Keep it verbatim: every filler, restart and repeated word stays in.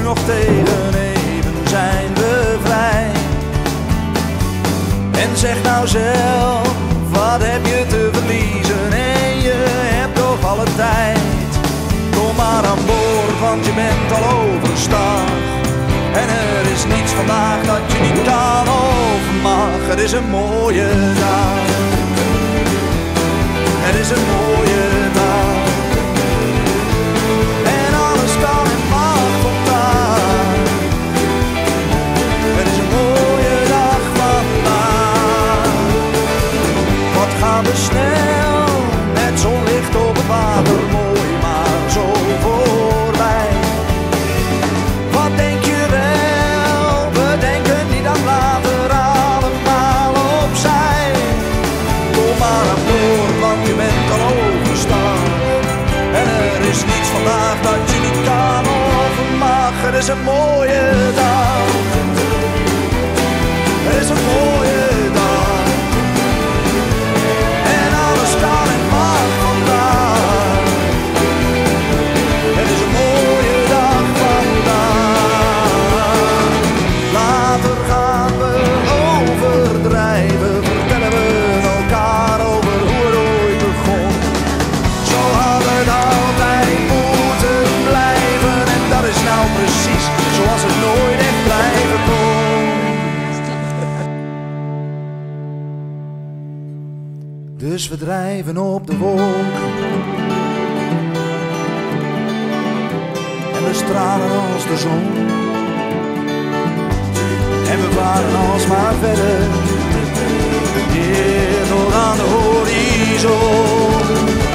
nog tegen, even zijn we vrij. En zeg nou zelf, wat heb je te verliezen? En je hebt toch alle tijd. Kom maar aan boord, want je bent al overstag. En er is niets vandaag dat je niet kan of mag. Het is een mooie dag. Het is een mooie dag. En alles kan en mag vandaag. Het is een mooie dag vandaag. Wat gaan we snel, met zonlicht op het water. Mooi maar zo voorbij. Wat denk je wel, we denken niet aan later, allemaal opzij. Kom maar aan boord, want je bent al overstag. En er is niets vandaag dat je niet kan of mag. Het is een mooie dag. Het is een mooie dag. En alles kan en mag vandaag. Het is een mooie dag vandaag. Later gaan we overdrijven, vertellen we elkaar over hoe het ooit begon. Zo had het altijd moeten blijven. En dat is nou precies zoals het nooit echt blijven kon. Dus we drijven op de wolken en we stralen als de zon. En we varen alsmaar verder, hier tot aan de horizon.